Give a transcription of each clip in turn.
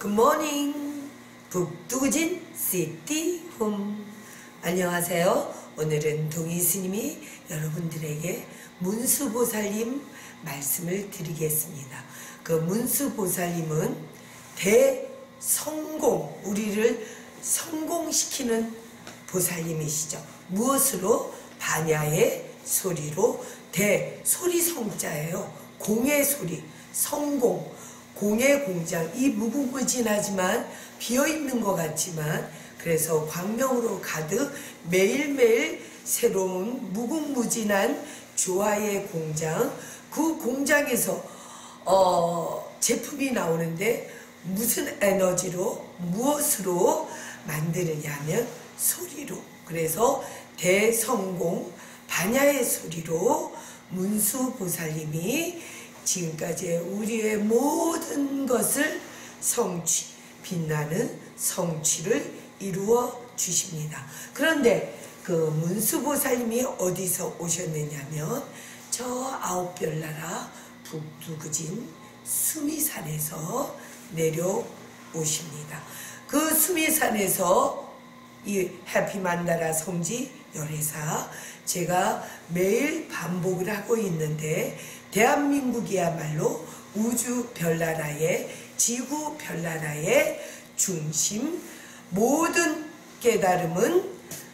굿모닝 북두진 시티홈. 안녕하세요. 오늘은 동희 스님이 여러분들에게 문수보살님 말씀을 드리겠습니다. 그 문수보살님은 대성공, 우리를 성공시키는 보살님이시죠. 무엇으로? 반야의 소리로. 소리 성자예요. 공의 소리, 성공, 공의 공장. 이 무궁무진하지만 비어있는 것 같지만 그래서 광명으로 가득 매일매일 새로운 무궁무진한 조화의 공장, 그 공장에서 제품이 나오는데 무슨 에너지로, 무엇으로 만드느냐면 소리로. 그래서 대성공, 반야의 소리로 문수보살님이 지금까지 우리의 모든 것을 성취, 빛나는 성취를 이루어 주십니다. 그런데 그 문수보살님이 어디서 오셨느냐면 저 아홉별나라 북두그진 수미산에서 내려오십니다. 그 수미산에서 이 해피만다라 성지 열애사, 제가 매일 반복을 하고 있는데 대한민국이야말로 우주별나라의, 지구별나라의 중심, 모든 깨달음은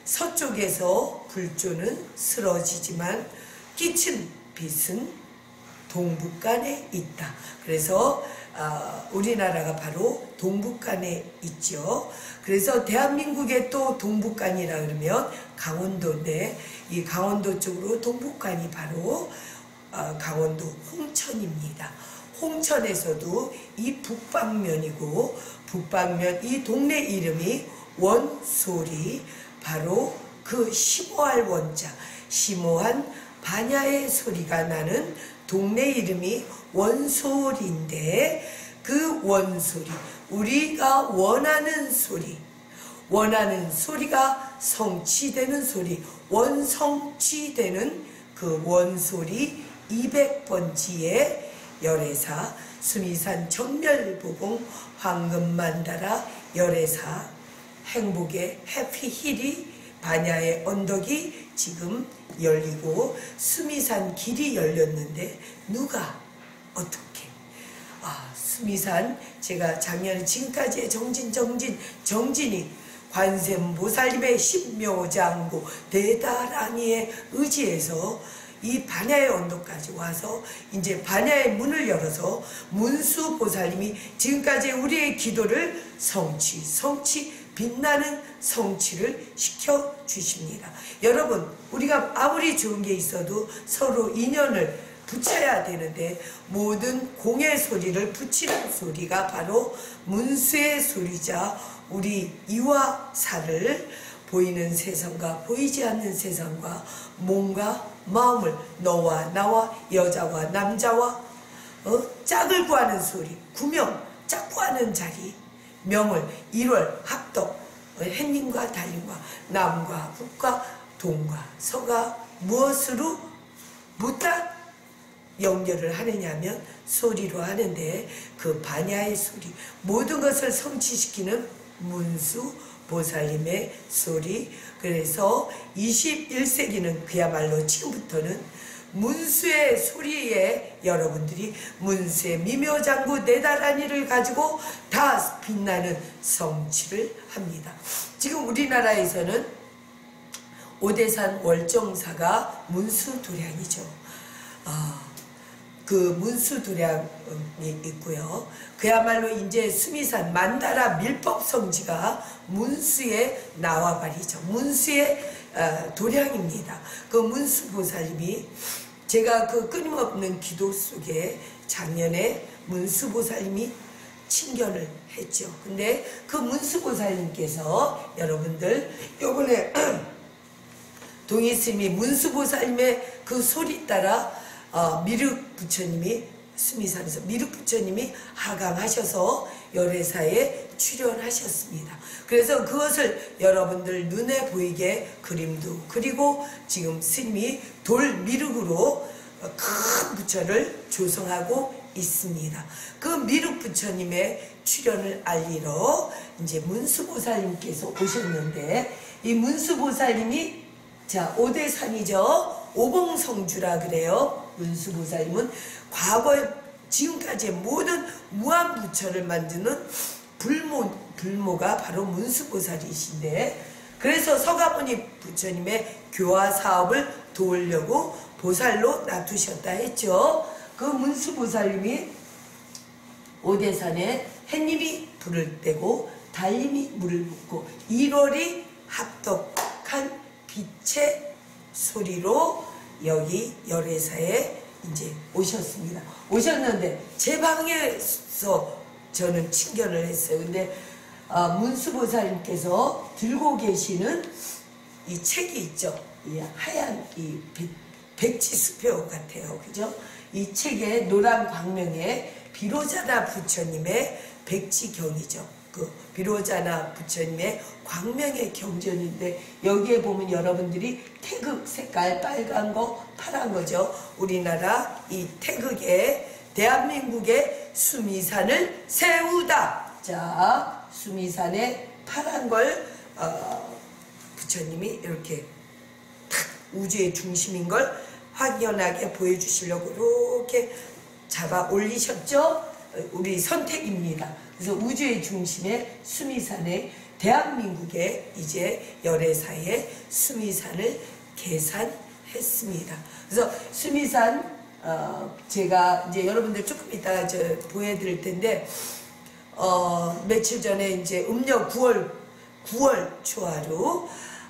서쪽에서 불조는 쓰러지지만 끼친 빛은 동북간에 있다. 그래서 우리나라가 바로 동북간에 있죠. 그래서 대한민국의 또 동북간이라 그러면 강원도인데 이 강원도 쪽으로 동북간이 바로 강원도 홍천입니다. 홍천에서도 이 북방면이고, 북방면 이 동네 이름이 원소리, 바로 그 심오할 원자, 심오한 반야의 소리가 나는 동네 이름이 원소리인데, 그 원소리, 우리가 원하는 소리, 원하는 소리가 성취되는 소리, 원성취되는 그 원소리 200번지의 열애사 수미산 정멸보공 황금만다라 열애사 행복의 해피힐이 반야의 언덕이 지금 열리고 수미산 길이 열렸는데 누가 어떻게 수미산, 제가 작년에 지금까지의 정진이 관세음보살님의 신묘장구 대다랑이의 의지에서 이 반야의 언덕까지 와서 이제 반야의 문을 열어서 문수보살님이 지금까지 우리의 기도를 성취, 빛나는 성취를 시켜주십니다. 여러분, 우리가 아무리 좋은 게 있어도 서로 인연을 붙여야 되는데 모든 공의 소리를 붙이는 소리가 바로 문수의 소리자 우리 이와 사를 보이는 세상과 보이지 않는 세상과 몸과 마음을, 너와 나와 여자와 남자와 짝을 구하는 소리, 구명, 짝 구하는 자리, 명을 1월 합덕, 햇님과 달님과 남과 북과 동과 서가 무엇으로 못다 연결을 하느냐면 소리로 하는데, 그 반야의 소리, 모든 것을 성취시키는 문수보살님의 소리. 그래서 21세기는 그야말로 지금부터는 문수의 소리에 여러분들이 문수의 미묘장구 네다라니를 가지고 다 빛나는 성취를 합니다. 지금 우리나라에서는 오대산 월정사가 문수도량이죠. 그 문수도량이 있고요. 그야말로 이제 수미산 만다라 밀법성지가 문수의 나와바리죠. 문수의 도량입니다. 그 문수보살님이, 제가 그 끊임없는 기도 속에 작년에 문수보살님이 친견을 했죠. 근데 그 문수보살님께서 여러분들 요번에 동희스님이 문수보살님의 그 소리 따라 미륵부처님이 수미산에서 미륵부처님이 하강하셔서 열애사에 출연하셨습니다. 그래서 그것을 여러분들 눈에 보이게 그림도 그리고 지금 스님이 돌 미륵으로 큰 부처를 조성하고 있습니다. 그 미륵 부처님의 출현을 알리러 이제 문수보살님께서 오셨는데, 이 문수보살님이 자 오대산이죠. 오봉성주라 그래요. 문수보살님은 과거에 지금까지의 모든 무한부처를 만드는 불모가 바로 문수보살이신데, 그래서 서가모니 부처님의 교화 사업을 도우려고 보살로 놔두셨다 했죠. 그 문수보살님이 오대산에 햇님이 불을 떼고 달님이 물을 붓고 1월이 합독한 빛의 소리로 여기 열애사에 이제 오셨습니다. 오셨는데 제 방에서 저는 친견을 했어요. 근데 문수보살님께서 들고 계시는 이 책이 있죠. 이 하얀 이 백지수표 같아요. 그죠? 이 책에 노란 광명에 비로자나 부처님의 백지경이죠. 그 비로자나 부처님의 광명의 경전인데, 여기에 보면 여러분들이 태극 색깔 빨간 거 파란 거죠. 우리나라 이 태극에 대한민국의 수미산을 세우다. 자, 수미산에 파란 걸 부처님이 이렇게 탁 우주의 중심인 걸 확연하게 보여주시려고 이렇게 잡아 올리셨죠. 우리 선택입니다. 그래서 우주의 중심에 수미산에 대한민국의 이제 열애사의 수미산을 계산했습니다. 그래서 수미산 제가 이제 여러분들 조금 이따가 보여드릴 텐데, 며칠 전에 이제 음력 9월 초하루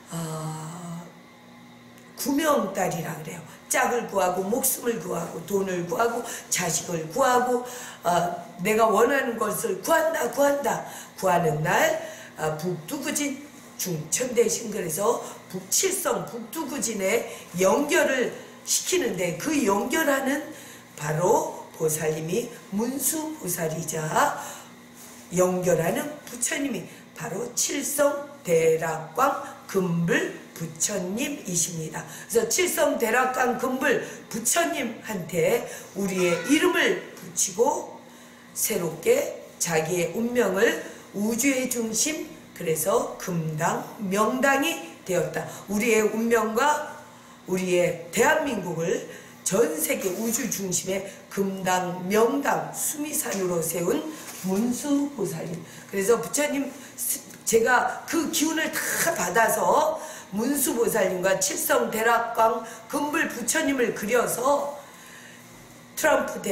구명달이라 그래요. 짝을 구하고 목숨을 구하고 돈을 구하고 자식을 구하고 내가 원하는 것을 구하는 날 북두구진 중천대신, 그래서 북칠성 북두구진에 연결을 시키는데, 그 연결하는 바로 보살님이 문수보살이자 연결하는 부처님이 바로 칠성대락광 금불 부처님이십니다. 그래서 칠성대락광 금불 부처님한테 우리의 이름을 붙이고 새롭게 자기의 운명을 우주의 중심, 그래서 금당 명당이 되었다. 우리의 운명과 우리의 대한민국을 전 세계 우주 중심의 금당 명당 수미산으로 세운 문수보살님. 그래서 부처님, 제가 그 기운을 다 받아서 문수보살님과 칠성대락광 금불 부처님을 그려서 트럼프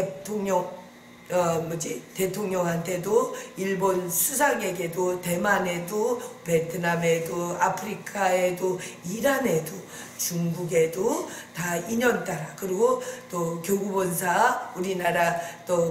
대통령한테도, 일본 수상에게도, 대만에도, 베트남에도, 아프리카에도, 이란에도, 중국에도 다 인연따라, 그리고 또 교구본사, 우리나라 또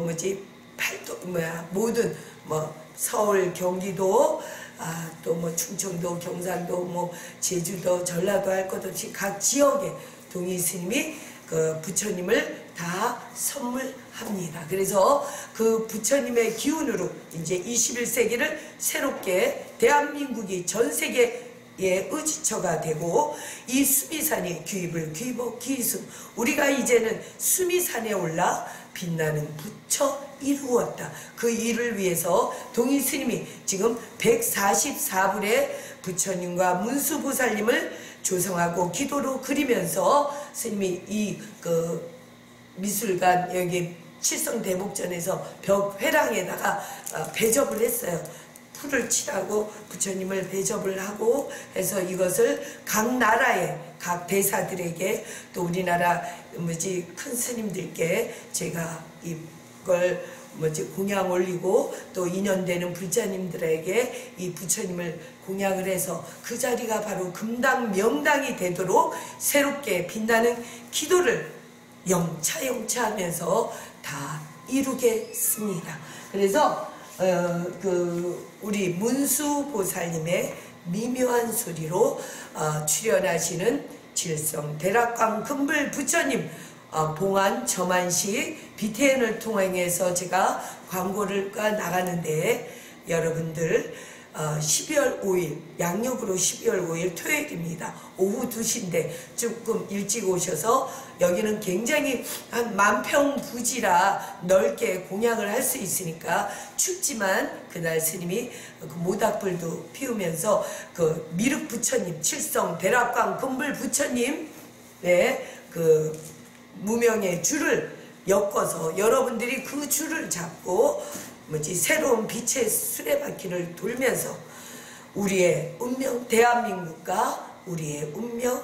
모든 서울, 경기도, 또 충청도, 경상도, 제주도, 전라도 할 것 없이 각 지역에 동의 스님이 그 부처님을 다 선물합니다. 그래서 그 부처님의 기운으로 이제 21세기를 새롭게 대한민국이 전 세계에 의지처가 되고, 이 수미산이 귀북귀승, 우리가 이제는 수미산에 올라 빛나는 부처 이루었다. 그 일을 위해서 동의 스님이 지금 144불의 부처님과 문수보살님을 조성하고 기도로 그리면서 스님이 이 미술관 여기 칠성대목전에서 벽 회랑에다가 배접을 했어요. 풀을 칠하고 부처님을 배접을 하고 해서 이것을 각 나라의 각 대사들에게, 또 우리나라 큰 스님들께 제가 이걸 공양 올리고, 또 인연되는 불자님들에게 이 부처님을 공양을 해서 그 자리가 바로 금당 명당이 되도록 새롭게 빛나는 기도를 영차 하면서 다 이루겠습니다. 그래서 우리 문수보살님의 미묘한 소리로 출연하시는 칠성대락광 금불 부처님 봉안 점안식 비태연을 통해서 제가 광고가 나가는데, 여러분들 12월 5일 양력으로 12월 5일 토요일입니다. 오후 2시인데 조금 일찍 오셔서 여기는 굉장히 한 만평 부지라 넓게 공양을 할 수 있으니까 춥지만 그날 스님이 그 모닥불도 피우면서 그 미륵 부처님 칠성 대락광 금불 부처님 그 무명의 줄을 엮어서 여러분들이 그 줄을 잡고 새로운 빛의 수레바퀴를 돌면서 우리의 운명 대한민국과 우리의 운명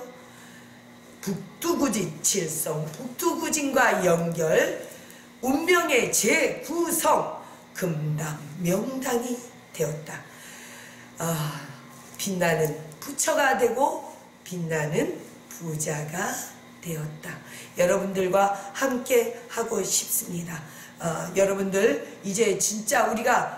북두구진 칠성 북두구진과 연결 운명의 재구성 금당 명당이 되었다. 빛나는 부처가 되고 빛나는 부자가 되었다. 여러분들과 함께 하고 싶습니다. 여러분들 이제 진짜 우리가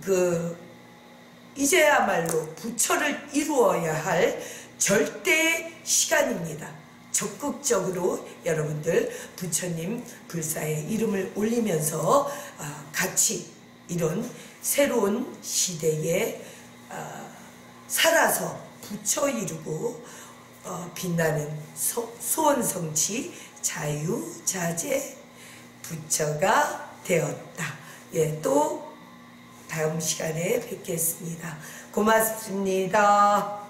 이제야말로 부처를 이루어야 할 절대의 시간입니다. 적극적으로 여러분들 부처님 불사의 이름을 올리면서 같이 이런 새로운 시대에 살아서 부처 이루고 빛나는 소원성취 자유자재 부처가 되었다. 또 다음 시간에 뵙겠습니다. 고맙습니다.